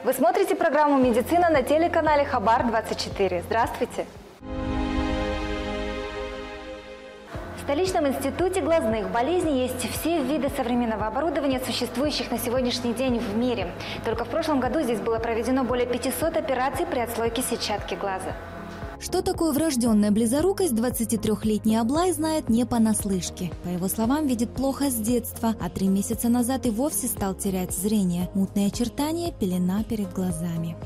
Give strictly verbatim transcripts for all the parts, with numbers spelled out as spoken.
Вы смотрите программу «Медицина» на телеканале Хабар двадцать четыре. Здравствуйте! В столичном институте глазных болезней есть все виды современного оборудования, существующих на сегодняшний день в мире. Только в прошлом году здесь было проведено более пятисот операций при отслойке сетчатки глаза. Что такое врожденная близорукость, двадцатитрёхлетний Аблай знает не понаслышке. По его словам, видит плохо с детства, а три месяца назад и вовсе стал терять зрение. Мутные очертания, пелена перед глазами.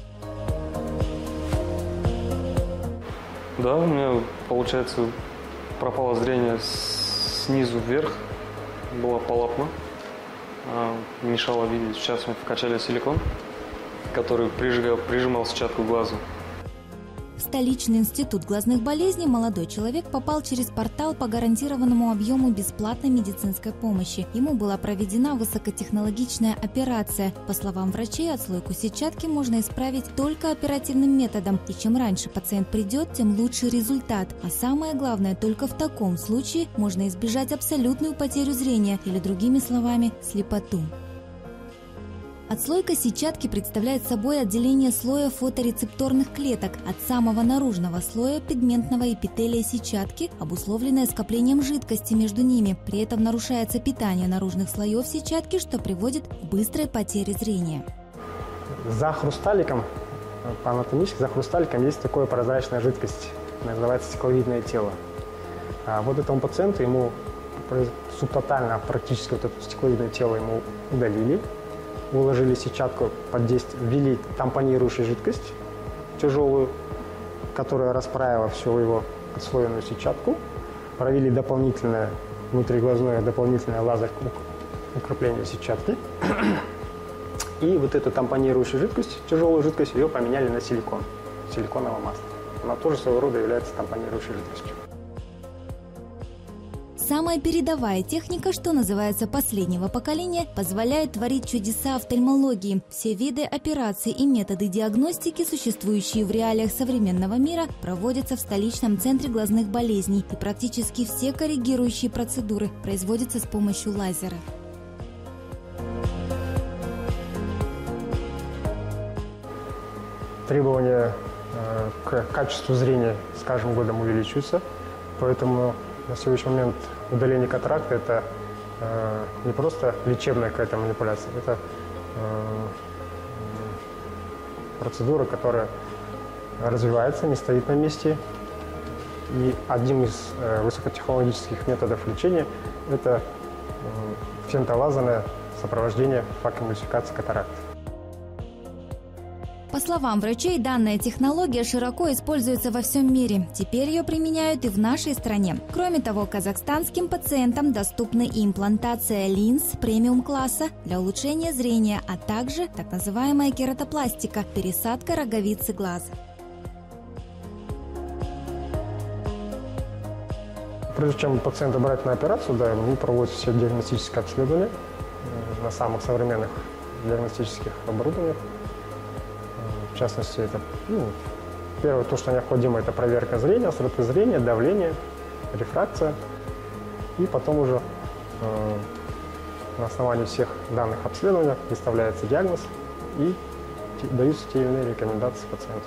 Да, у меня, получается, пропало зрение снизу вверх, была полапна, мешало видеть. Сейчас мы вкачали силикон, который прижигал, прижимал сетчатку глаза. В столичный институт глазных болезней молодой человек попал через портал по гарантированному объему бесплатной медицинской помощи. Ему была проведена высокотехнологичная операция. По словам врачей, отслойку сетчатки можно исправить только оперативным методом. И чем раньше пациент придет, тем лучше результат. А самое главное, только в таком случае можно избежать абсолютную потерю зрения или, другими словами, слепоту. Отслойка сетчатки представляет собой отделение слоя фоторецепторных клеток от самого наружного слоя пигментного эпителия сетчатки, обусловленное скоплением жидкости между ними. При этом нарушается питание наружных слоев сетчатки, что приводит к быстрой потере зрения. За хрусталиком, по-анатомически, за хрусталиком есть такая прозрачная жидкость, называется стекловидное тело. А вот этому пациенту, ему субтотально практически вот это стекловидное тело ему удалили. Уложили сетчатку под действием, ввели тампонирующую жидкость тяжелую, которая расправила всю его отслоенную сетчатку, провели дополнительное внутриглазное дополнительное лазер укрепление сетчатки. И вот эту тампонирующую жидкость, тяжелую жидкость, ее поменяли на силикон, силиконовое масло. Она тоже своего рода является тампонирующей жидкостью. Самая передовая техника, что называется последнего поколения, позволяет творить чудеса офтальмологии. Все виды операций и методы диагностики, существующие в реалиях современного мира, проводятся в столичном центре глазных болезней. И практически все коррегирующие процедуры производятся с помощью лазера. Требования э, к качеству зрения с каждым годом увеличиваются, поэтому на сегодняшний момент удаление катаракты – это э, не просто лечебная какая-то манипуляция, это э, процедура, которая развивается, не стоит на месте. И одним из э, высокотехнологических методов лечения – это э, фентолазерное сопровождение факоэмульсификации катаракты. По словам врачей, данная технология широко используется во всем мире. Теперь ее применяют и в нашей стране. Кроме того, казахстанским пациентам доступны и имплантация линз премиум-класса для улучшения зрения, а также так называемая кератопластика – пересадка роговицы глаза. Прежде чем пациента брать на операцию, да, ему проводят все диагностические обследования на самых современных диагностических оборудованиях. В частности, это ну, первое, то, что необходимо, это проверка зрения, остроты зрения, давление, рефракция. И потом уже э, на основании всех данных обследования выставляется диагноз и даются те или иные рекомендации пациенту.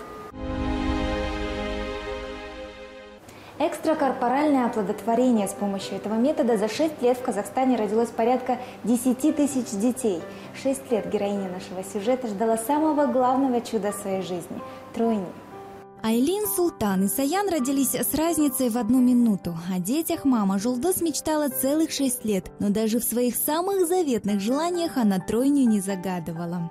Экстракорпоральное оплодотворение. С помощью этого метода за шесть лет в Казахстане родилось порядка десяти тысяч детей. Шесть лет героиня нашего сюжета ждала самого главного чуда своей жизни – тройни. Айлин, Султан и Саян родились с разницей в одну минуту. О детях мама Жолдос мечтала целых шесть лет, но даже в своих самых заветных желаниях она тройню не загадывала.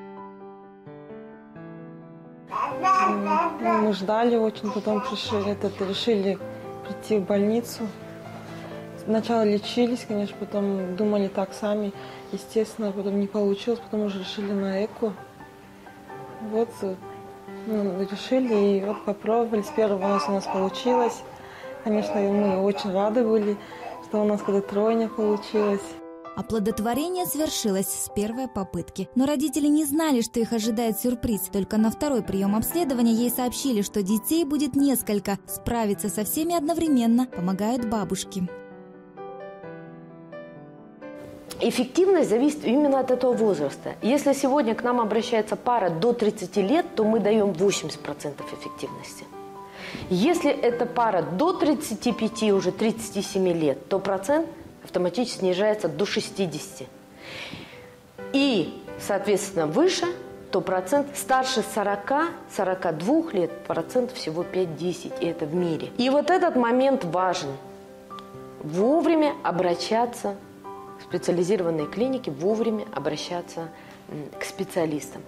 Ну, мы ждали очень, потом пришли, этот, решили прийти в больницу. Сначала лечились, конечно, потом думали так сами. Естественно, потом не получилось, потом уже решили на ЭКО. Вот, ну, решили и вот попробовали. С первого раза у нас получилось. Конечно, мы очень рады были, что у нас когда тройня получилась. Оплодотворение свершилось с первой попытки. Но родители не знали, что их ожидает сюрприз. Только на второй прием обследования ей сообщили, что детей будет несколько. Справиться со всеми одновременно помогают бабушки. эффективность зависит именно от этого возраста. Если сегодня к нам обращается пара до тридцати лет, то мы даем восемьдесят процентов эффективности. Если это пара до тридцати пяти, уже тридцати семи лет, то процент автоматически снижается до шестидесяти. И, соответственно, выше, то процент старше сорока — сорока двух лет, процент всего пять-десять, и это в мире. И вот этот момент важен. Вовремя обращаться в специализированные клиники, вовремя обращаться к специалистам.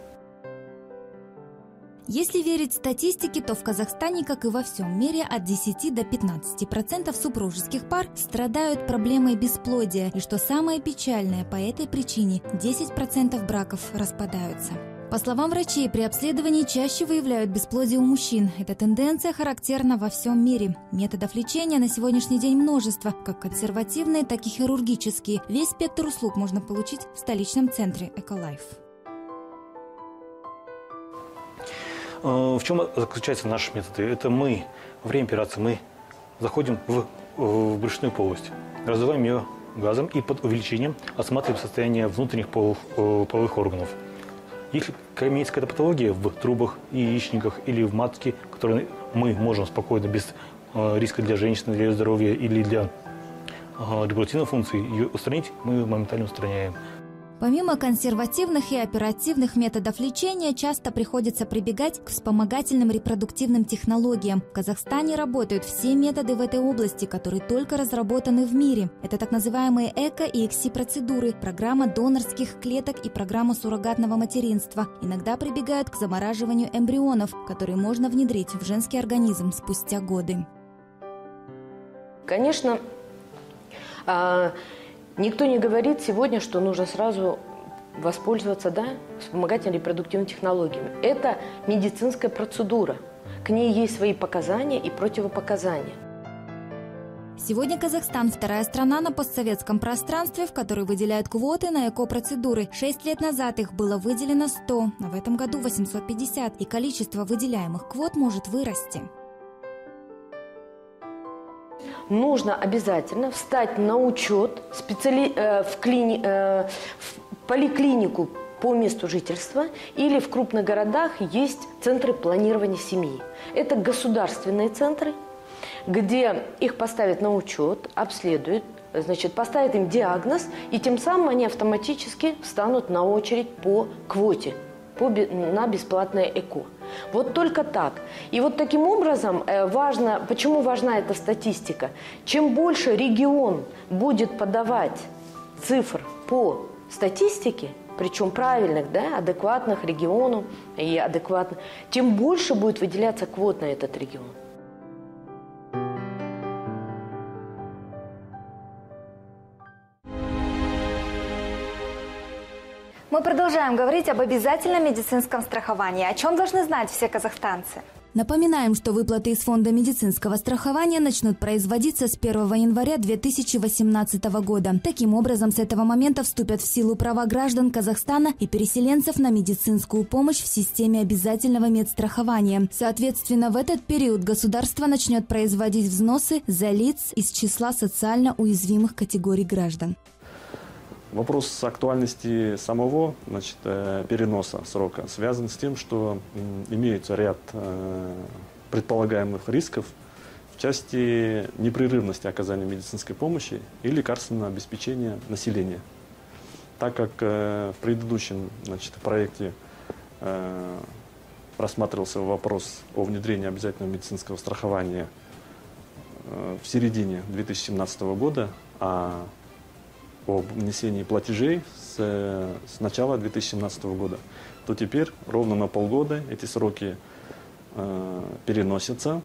Если верить статистике, то в Казахстане, как и во всем мире, от десяти до пятнадцати процентов супружеских пар страдают проблемой бесплодия. И что самое печальное, по этой причине десять процентов браков распадаются. По словам врачей, при обследовании чаще выявляют бесплодие у мужчин. Эта тенденция характерна во всем мире. Методов лечения на сегодняшний день множество, как консервативные, так и хирургические. Весь спектр услуг можно получить в столичном центре «Эколайф». В чем заключаются наши методы? Это мы, во время операции, мы заходим в, в брюшную полость, разрываем ее газом и под увеличением осматриваем состояние внутренних полов, половых органов. Если имеется какая-то патология в трубах, яичниках или в матке, которую мы можем спокойно, без э, риска для женщины, для ее здоровья или для э, репродуктивной функции ее устранить, мы моментально устраняем. Помимо консервативных и оперативных методов лечения, часто приходится прибегать к вспомогательным репродуктивным технологиям. В Казахстане работают все методы в этой области, которые только разработаны в мире. Это так называемые эко- и экси-процедуры, программа донорских клеток и программа суррогатного материнства. Иногда прибегают к замораживанию эмбрионов, которые можно внедрить в женский организм спустя годы. Конечно, никто не говорит сегодня, что нужно сразу воспользоваться, да, вспомогательными репродуктивными технологиями. Это медицинская процедура. К ней есть свои показания и противопоказания. Сегодня Казахстан – вторая страна на постсоветском пространстве, в которой выделяют квоты на эко-процедуры. Шесть лет назад их было выделено сто, а в этом году восемьсот пятьдесят, и количество выделяемых квот может вырасти. Нужно обязательно встать на учет специали... э, в, клини... э, в поликлинику по месту жительства, или в крупных городах есть центры планирования семьи. Это государственные центры, где их поставят на учет, обследуют, значит, поставят им диагноз, и тем самым они автоматически встанут на очередь по квоте, по... на бесплатное ЭКО. Вот только так. И вот таким образом важно, почему важна эта статистика? Чем больше регион будет подавать цифр по статистике, причем правильных, да, адекватных региону и адекватных, тем больше будет выделяться квот на этот регион. Мы продолжаем говорить об обязательном медицинском страховании. О чем должны знать все казахстанцы? Напоминаем, что выплаты из Фонда медицинского страхования начнут производиться с первого января две тысячи восемнадцатого года. Таким образом, с этого момента вступят в силу права граждан Казахстана и переселенцев на медицинскую помощь в системе обязательного медстрахования. Соответственно, в этот период государство начнет производить взносы за лиц из числа социально уязвимых категорий граждан. Вопрос актуальности самого, значит, переноса срока связан с тем, что имеется ряд предполагаемых рисков в части непрерывности оказания медицинской помощи и лекарственного обеспечения населения. Так как в предыдущем, значит, проекте рассматривался вопрос о внедрении обязательного медицинского страхования в середине две тысячи семнадцатого года, а об внесении платежей с, с начала две тысячи семнадцатого года, то теперь ровно на полгода эти сроки э, переносятся.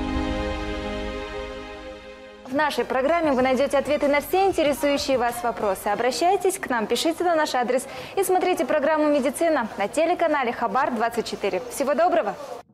В нашей программе вы найдете ответы на все интересующие вас вопросы. Обращайтесь к нам, пишите на наш адрес и смотрите программу «Медицина» на телеканале Хабар двадцать четыре. Всего доброго!